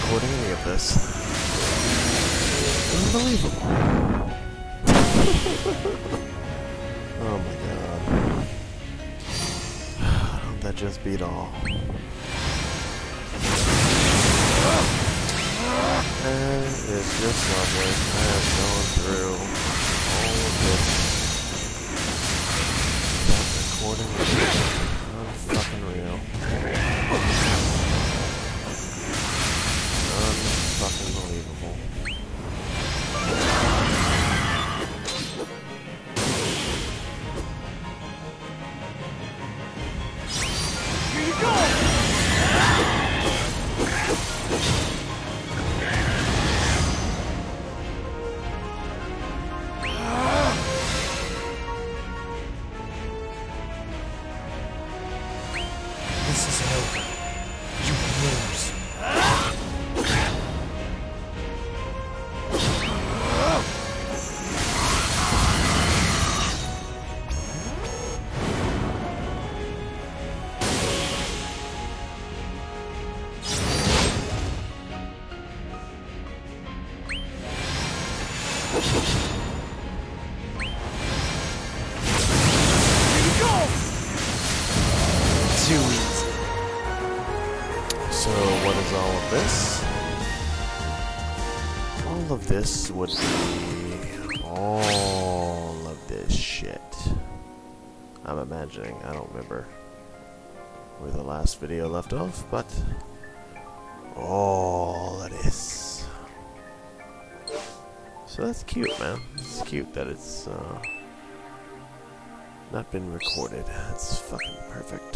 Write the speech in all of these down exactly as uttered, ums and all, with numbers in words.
recording any of this. Unbelievable. Oh my god. Don't that just beat all? And it's just lovely. I have gone through all of this without recording anything. Unfucking real. Unfucking believable. Here you go! This isn't over. You lose. Too easy. So, what is all of this? All of this would be all of this shit. I'm imagining. I don't remember where the last video left off, but all of this. So that's cute, man. It's cute that it's uh, not been recorded. That's fucking perfect.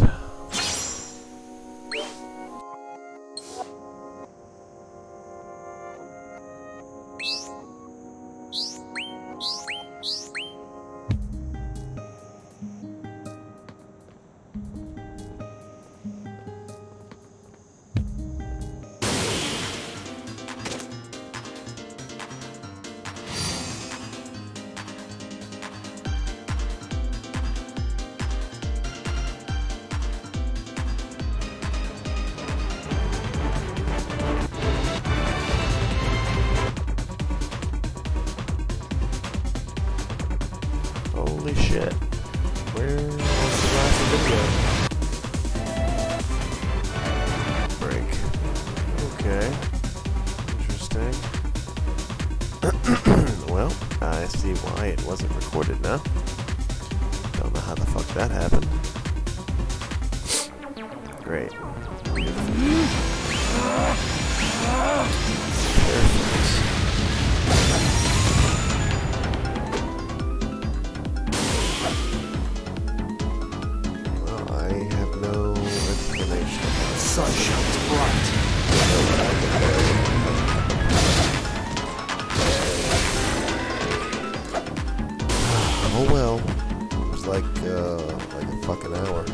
Holy shit. Where was the last video? Break. Okay. Interesting. Well, I see why it wasn't recorded now. Don't know how the fuck that happened. Great. Perfect. Sun shines bright. Oh well. It was like, uh, like a fucking hour.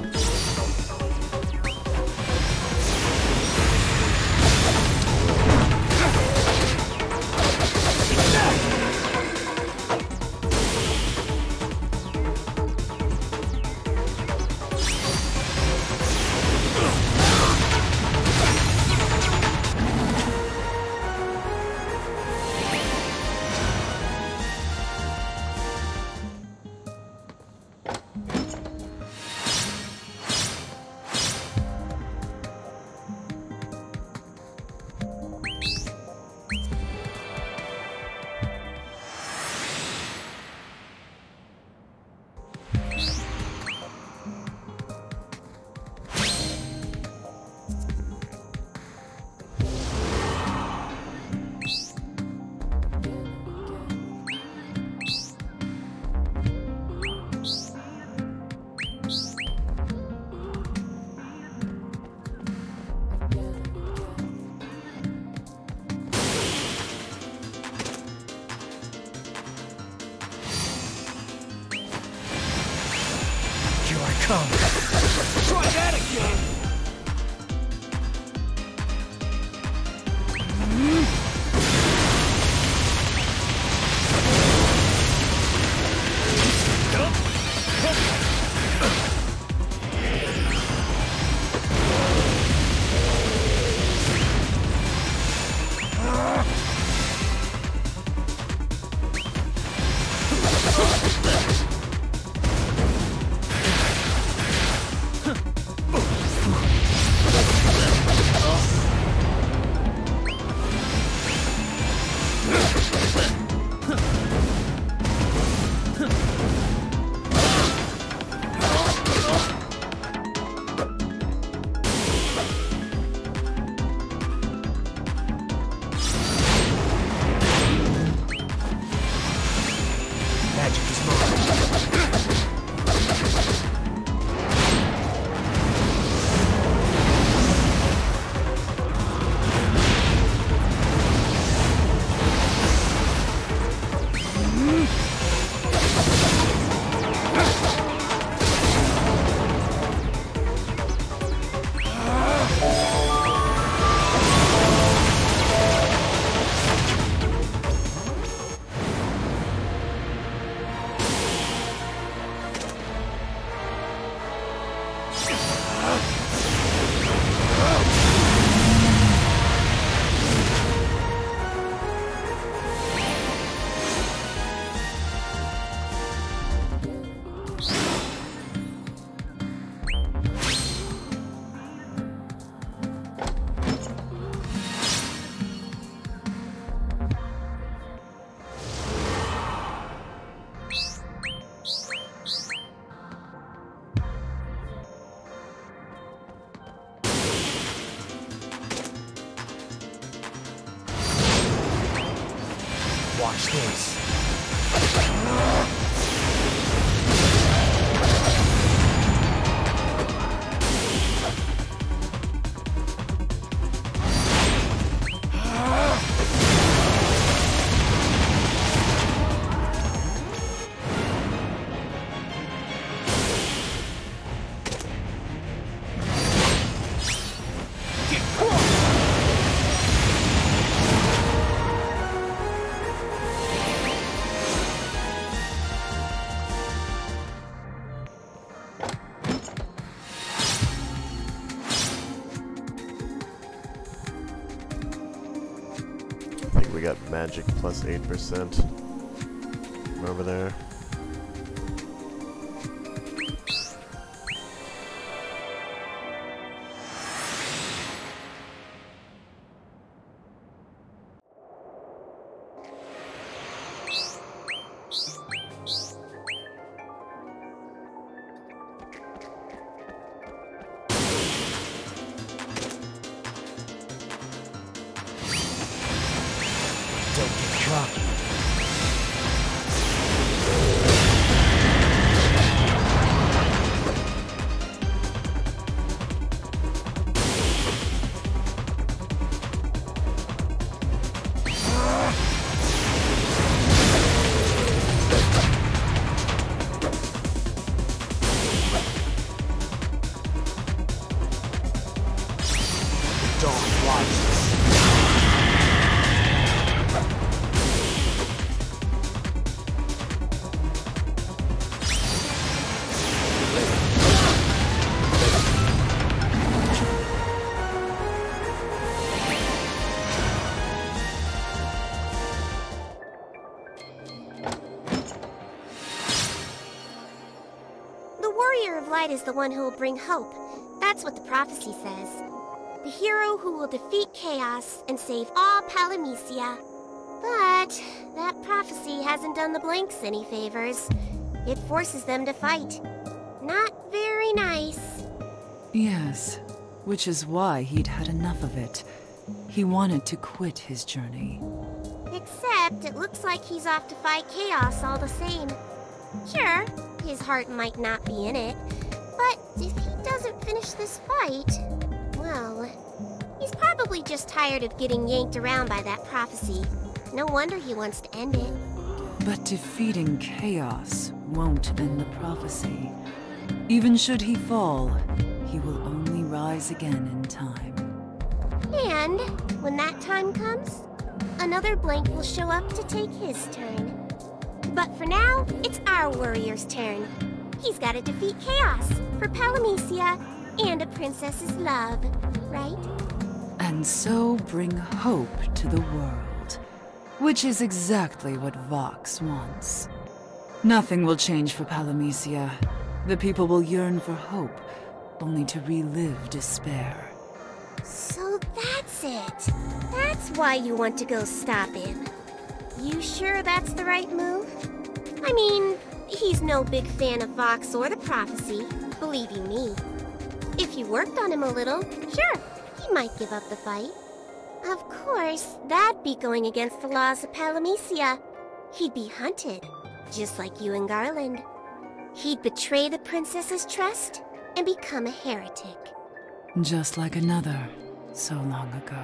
Here I come. Try that again! Watch this. I think we got magic plus eight percent. Over there. Don't get cocky. Don't watch this. The Warrior of Light is the one who will bring hope. That's what the prophecy says. The hero who will defeat chaos and save all Palamecia. But that prophecy hasn't done the Blanks any favors. It forces them to fight. Not very nice. Yes, which is why he'd had enough of it. He wanted to quit his journey. Except it looks like he's off to fight chaos all the same. Sure, his heart might not be in it, but if he doesn't finish this fight, well, he's probably just tired of getting yanked around by that prophecy. No wonder he wants to end it. But defeating chaos won't end the prophecy. Even should he fall, he will only rise again in time. And when that time comes, another Blank will show up to take his turn. But for now, it's our warrior's turn. He's got to defeat chaos for Palamecia and a princess's love, right? And so bring hope to the world, which is exactly what Vox wants. Nothing will change for Palamecia. The people will yearn for hope, only to relive despair. So that's it. That's why you want to go stop him. You sure that's the right move? I mean, he's no big fan of Vox or the prophecy, believe you me. If you worked on him a little, sure, he might give up the fight. Of course, that'd be going against the laws of Palamecia. He'd be hunted, just like you and Garland. He'd betray the princess's trust and become a heretic. Just like another so long ago.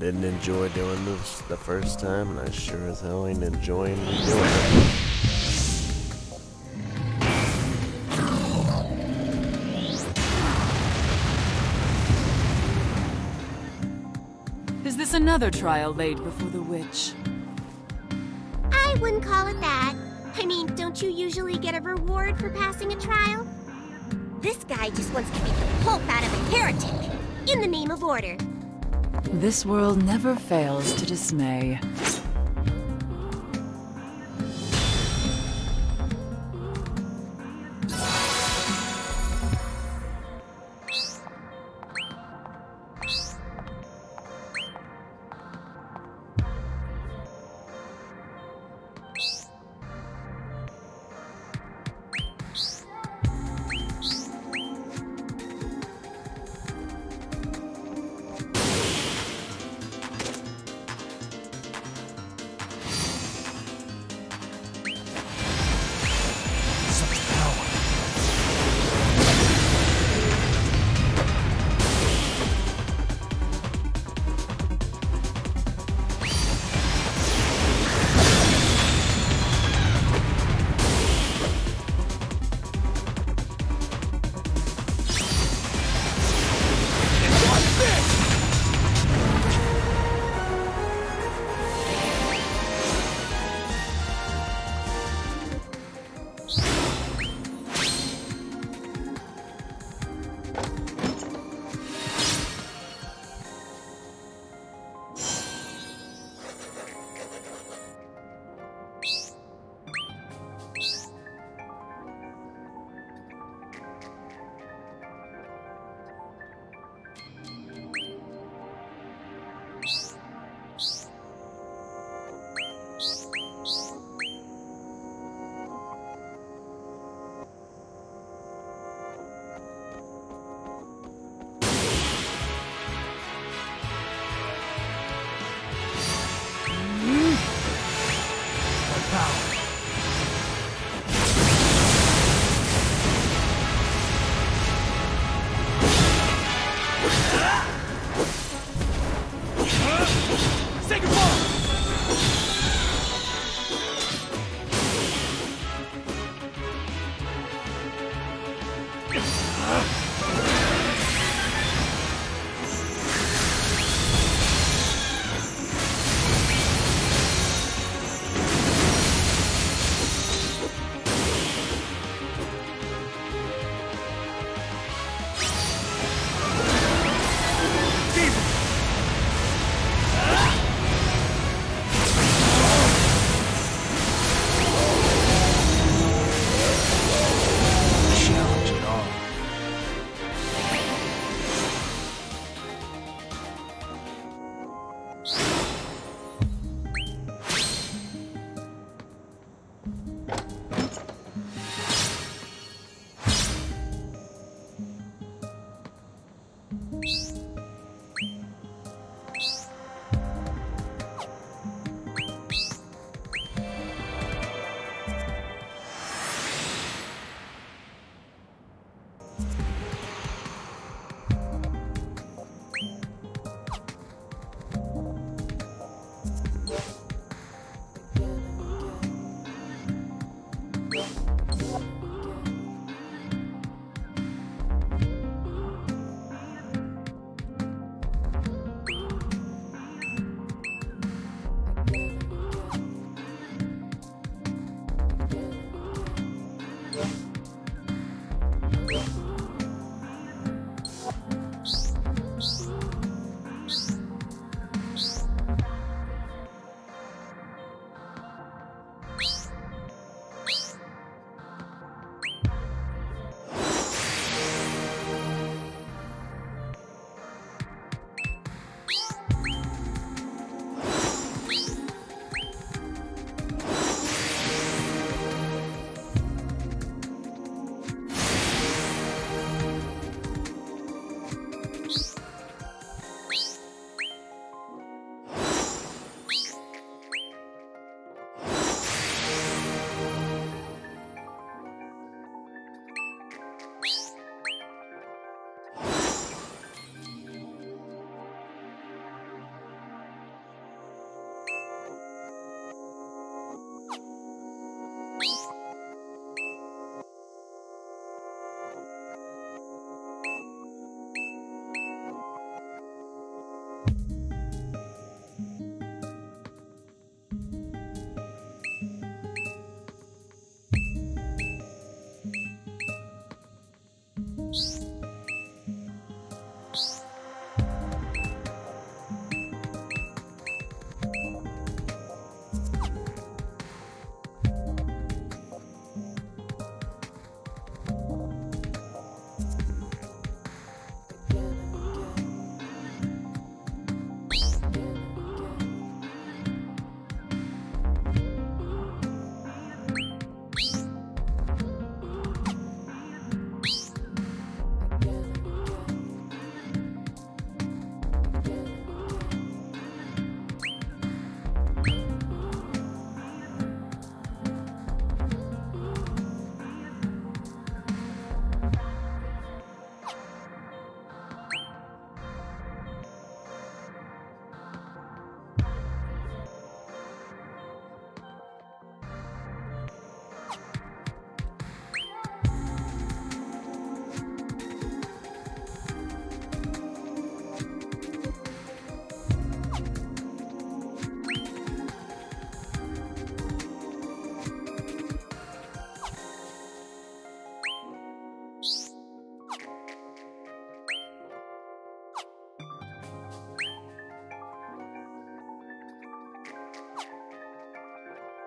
didn't enjoy doing this the first time, and I sure as hell ain't enjoying redoing it. Is this another trial laid before the witch? I wouldn't call it that. I mean, don't you usually get a reward for passing a trial? This guy just wants to beat the pulp out of a heretic, in the name of order. This world never fails to dismay.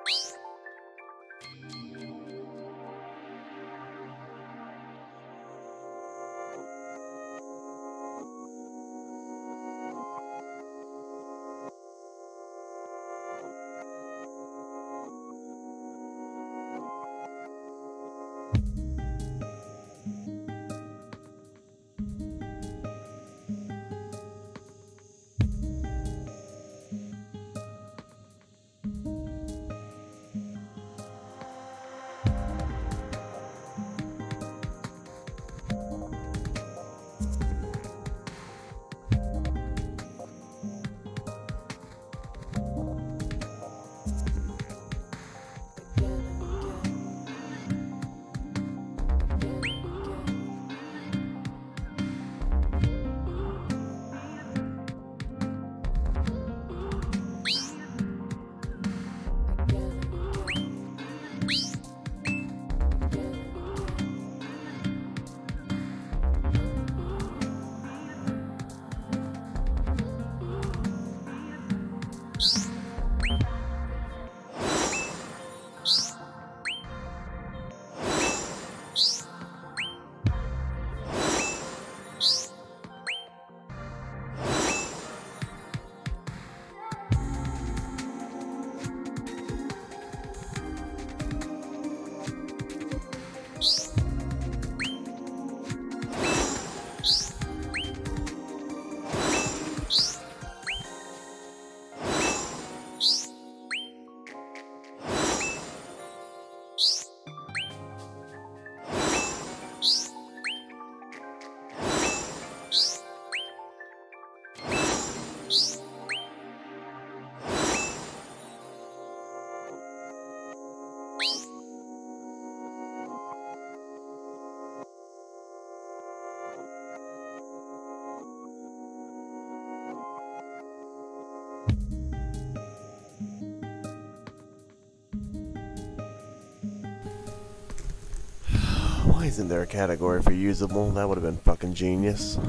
Why isn't there a category for usable? That would have been fucking genius.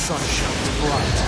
sun shines bright.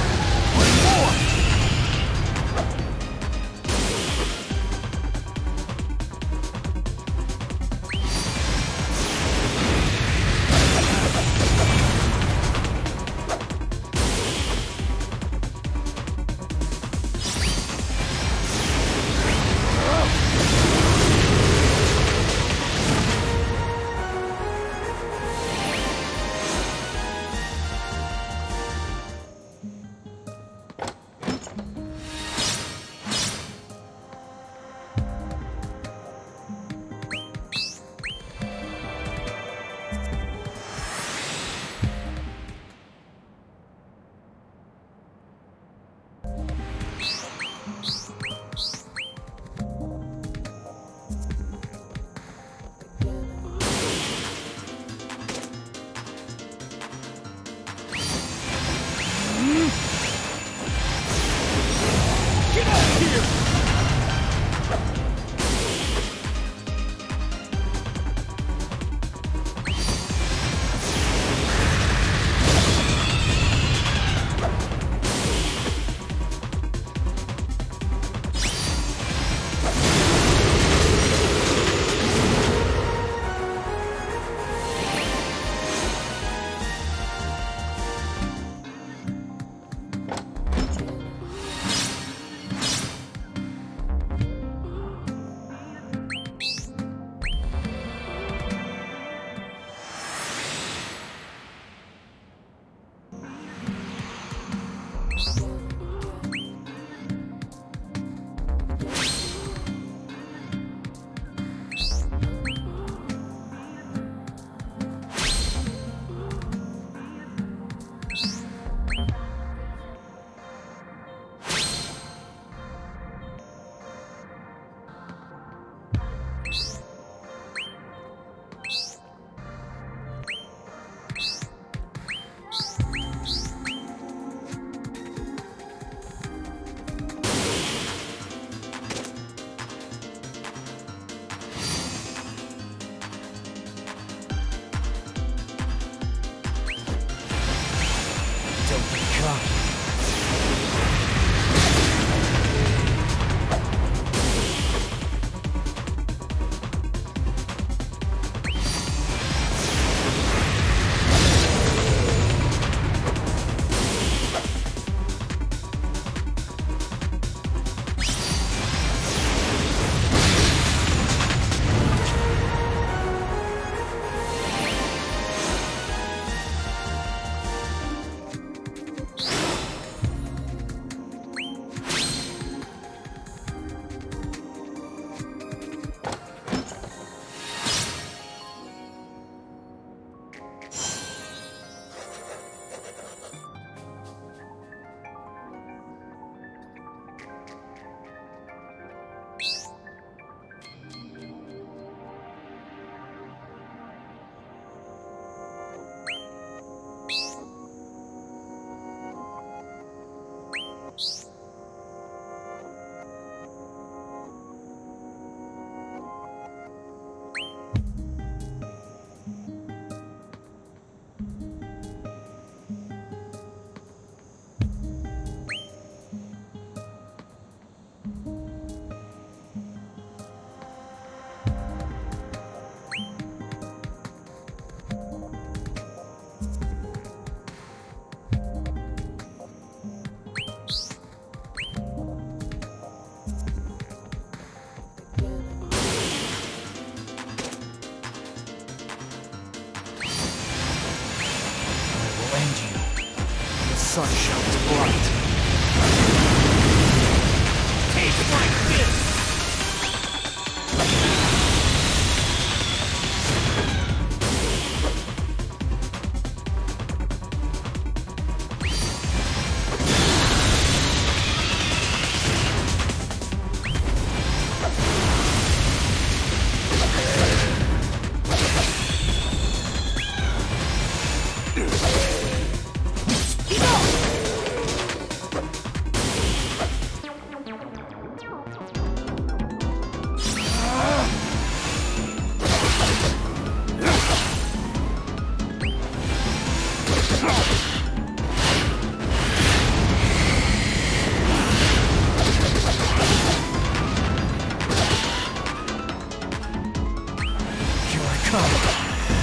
sun shines bright. Take it like this! Come.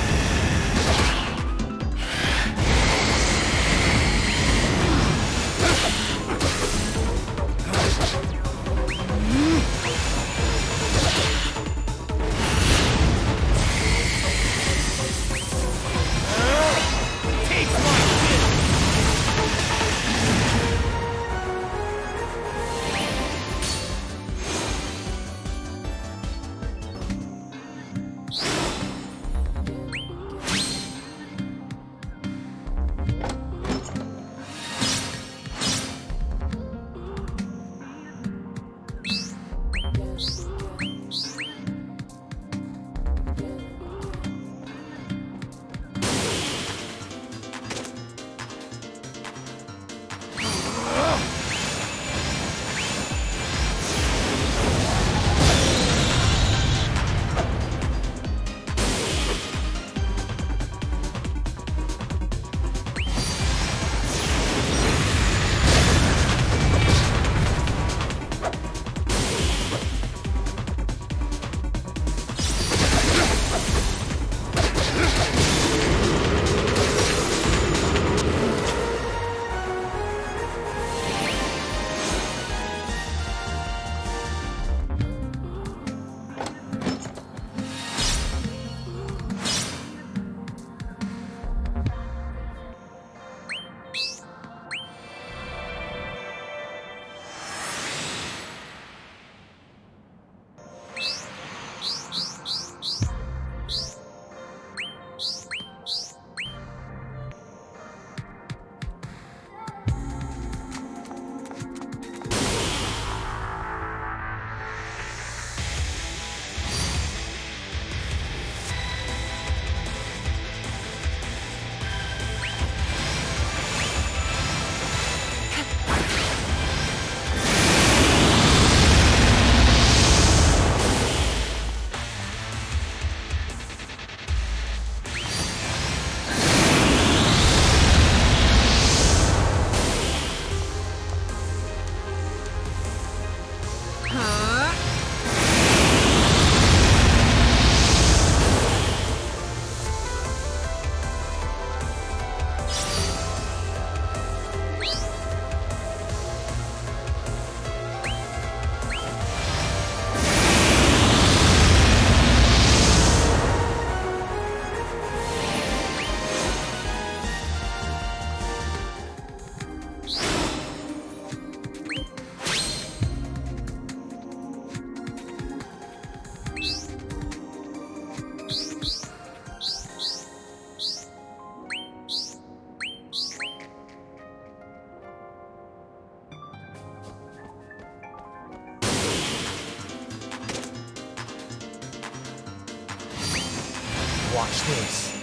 Watch this.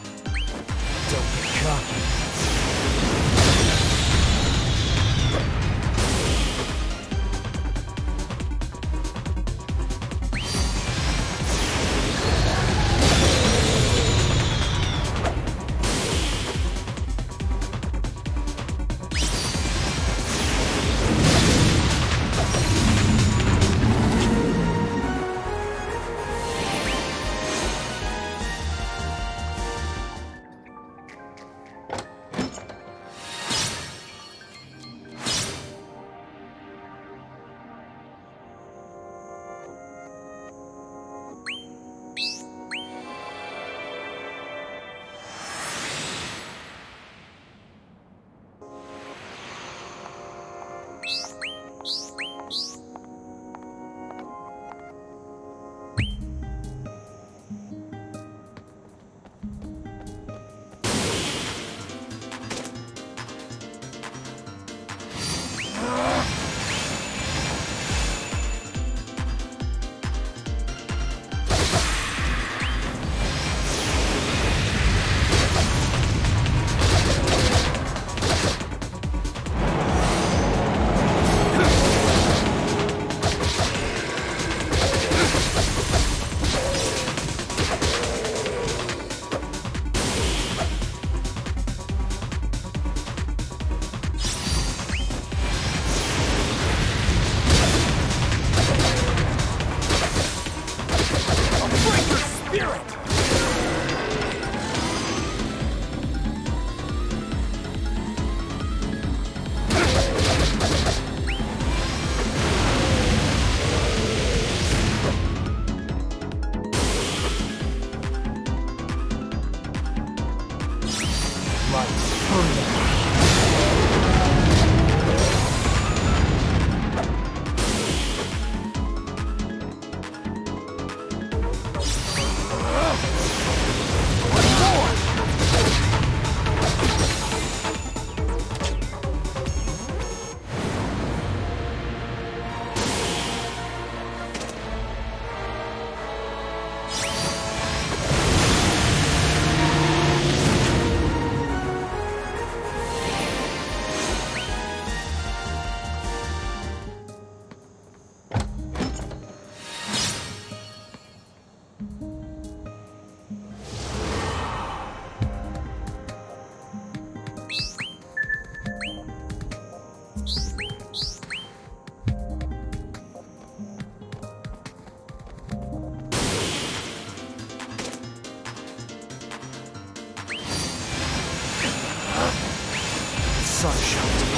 Don't get cocky.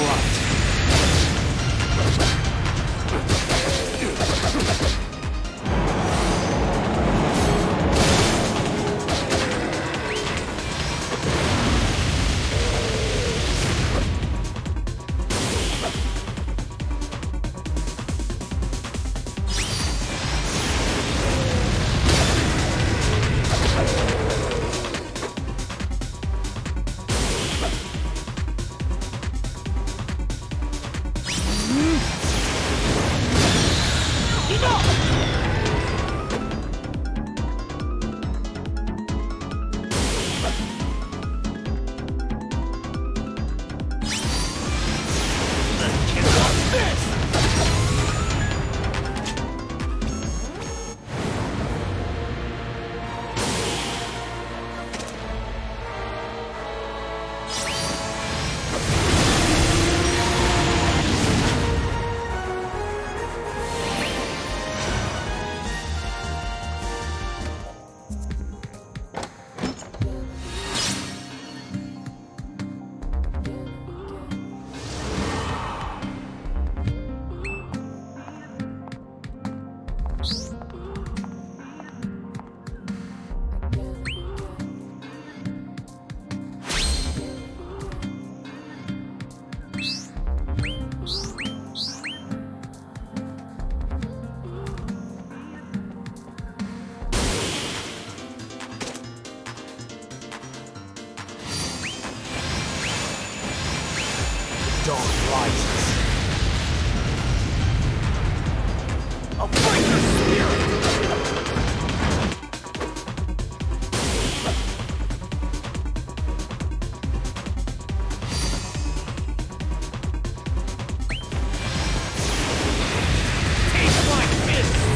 light. Dawn rises. I'll break your spirit! Taste my fist!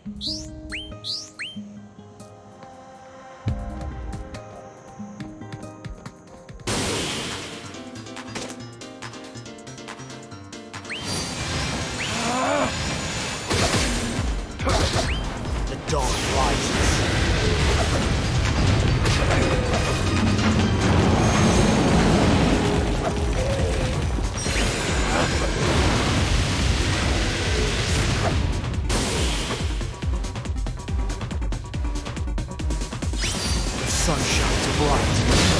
The dawn rises. The sun shines bright.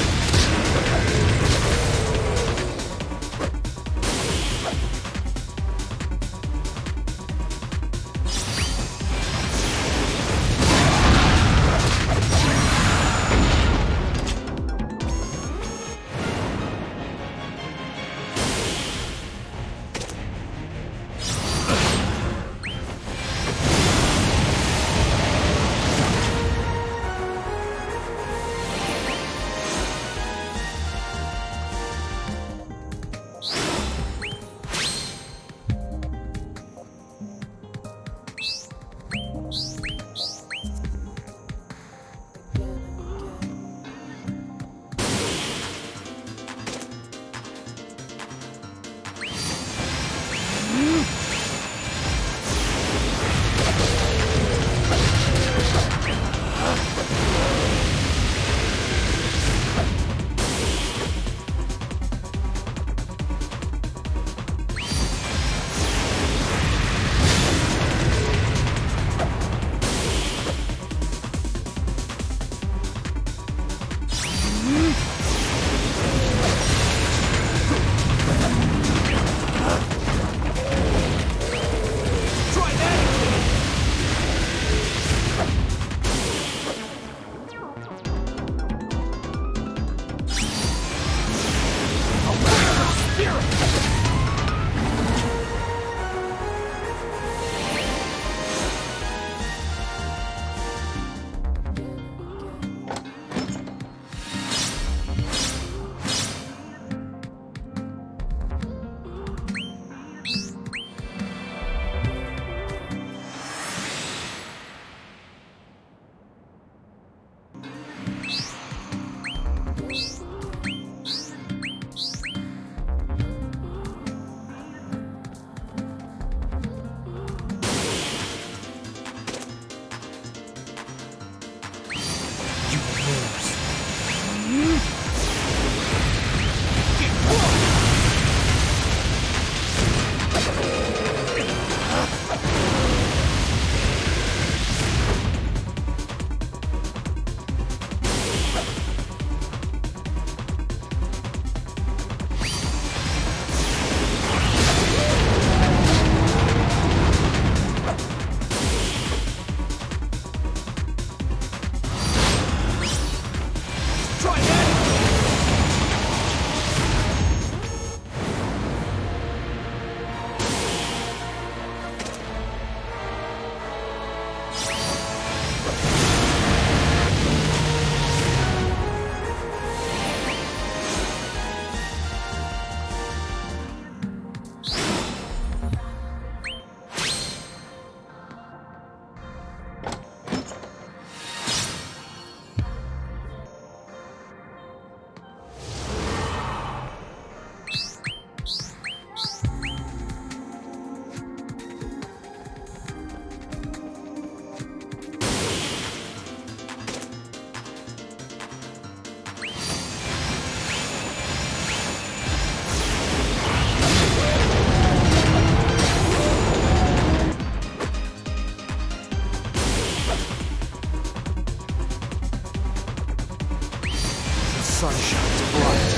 sun shines bright.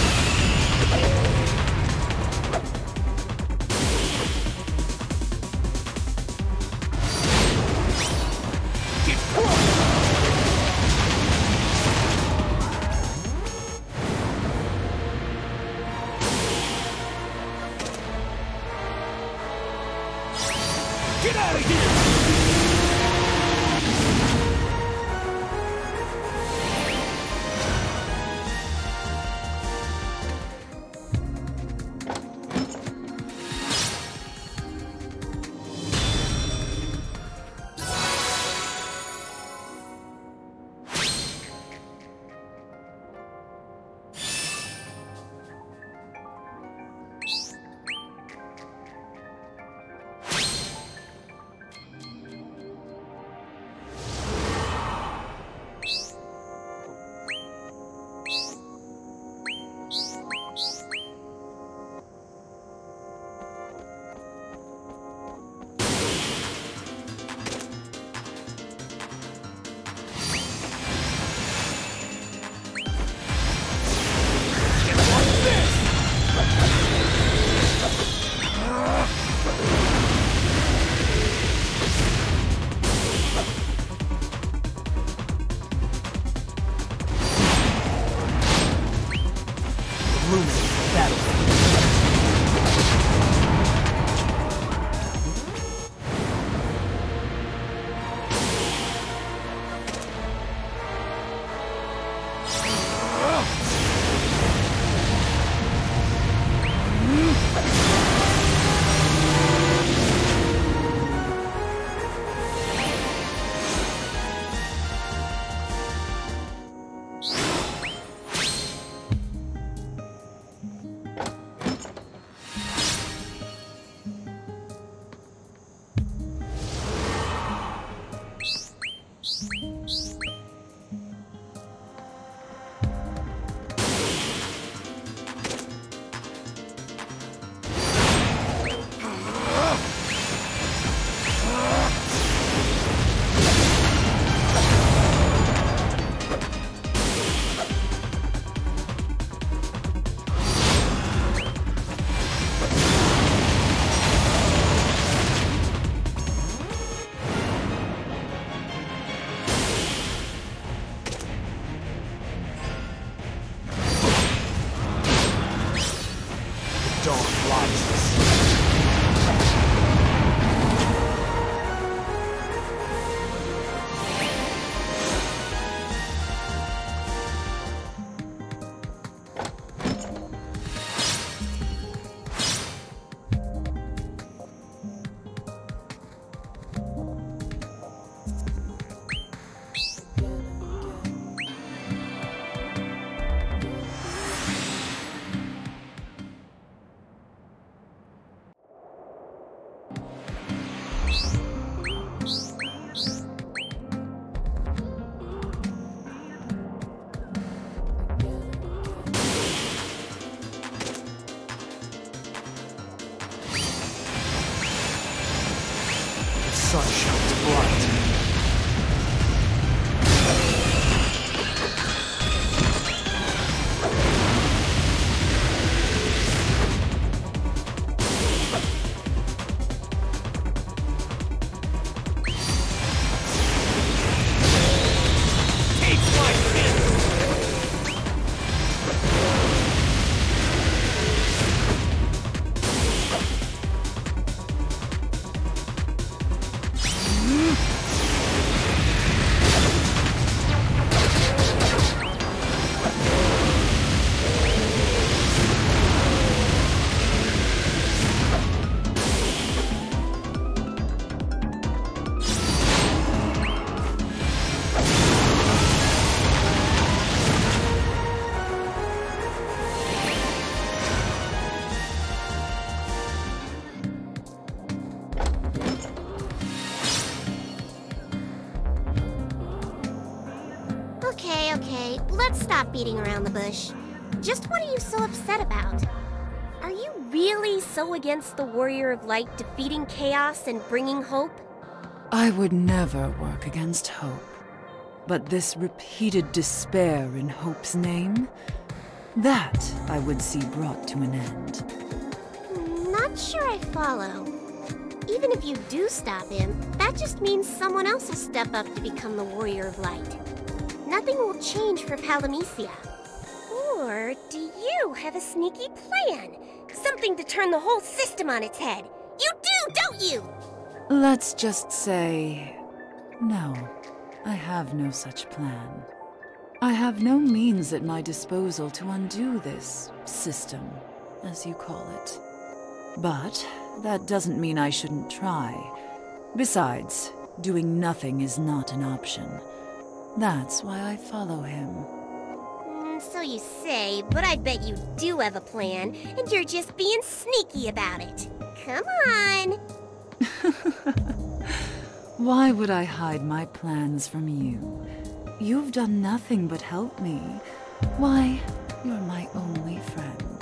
Get out of here! sun shines bright. Okay, okay, let's stop beating around the bush. Just what are you so upset about? Are you really so against the Warrior of Light defeating chaos and bringing hope? I would never work against hope. But this repeated despair in hope's name, that I would see brought to an end. Not sure I follow. Even if you do stop him, that just means someone else will step up to become the Warrior of Light. Nothing will change for Palamecia. Or do you have a sneaky plan? Something to turn the whole system on its head? You do, don't you? Let's just say... no, I have no such plan. I have no means at my disposal to undo this system, as you call it. But that doesn't mean I shouldn't try. Besides, doing nothing is not an option. That's why I follow him. Mm, so you say, but I bet you do have a plan, and you're just being sneaky about it. Come on! Why would I hide my plans from you? You've done nothing but help me. Why, you're my only friend.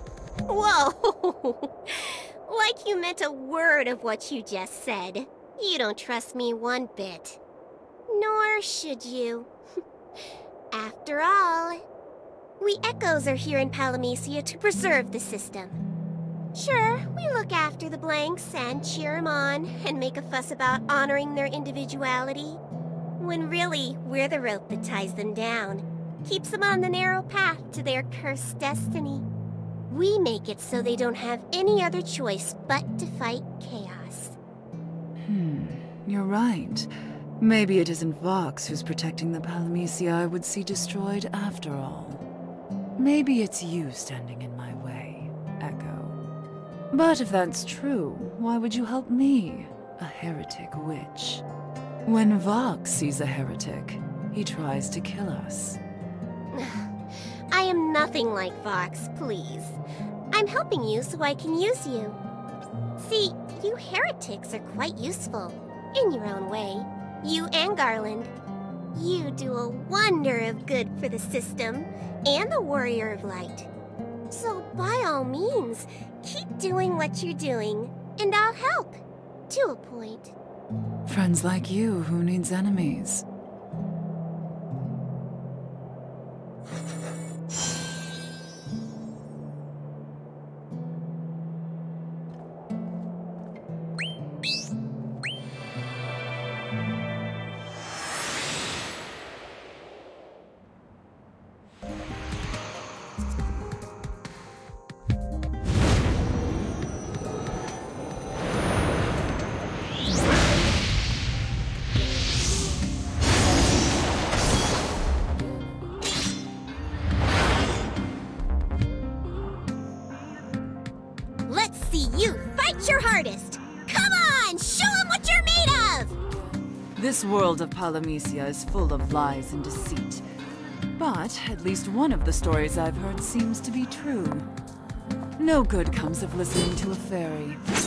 Whoa! Like you meant a word of what you just said. You don't trust me one bit. Nor should you. After all, we Echoes are here in Palamecia to preserve the system. Sure, we look after the blanks and cheer them on and make a fuss about honoring their individuality, when really we're the rope that ties them down, keeps them on the narrow path to their cursed destiny. We make it so they don't have any other choice but to fight chaos. Hmm, you're right. Maybe it isn't Vox who's protecting the Palamecia I would see destroyed after all. Maybe it's you standing in my way, Echo. But if that's true, why would you help me, a heretic witch? When Vox sees a heretic, he tries to kill us. I am nothing like Vox, please. I'm helping you so I can use you. See, you heretics are quite useful, in your own way. You and Garland. You do a wonder of good for the system and the Warrior of Light. So by all means, keep doing what you're doing, and I'll help. To a point. Friends like you, who needs enemies? Let's see you fight your hardest! Come on, show them what you're made of! This world of Palamecia is full of lies and deceit. But at least one of the stories I've heard seems to be true. No good comes of listening to a fairy.